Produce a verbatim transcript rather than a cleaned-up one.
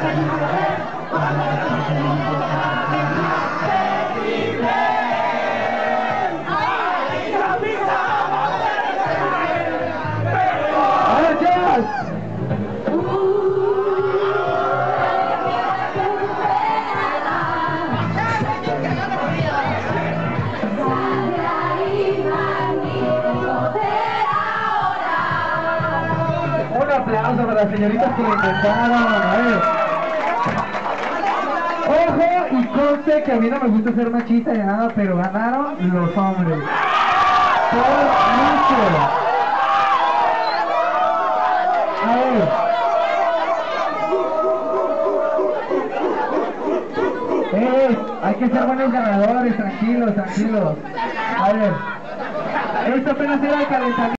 Un aplauso para las señoritas que lo intentaron. A ver. Ojo y conste que a mí no me gusta ser machista ni nada, pero ganaron los hombres. Por mucho. A ver. Eh, hay que ser buenos ganadores, tranquilos, tranquilos. A ver. Esto apenas era el calentamiento.